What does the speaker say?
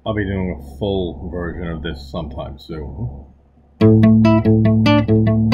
I'll be doing a full version of this sometime soon.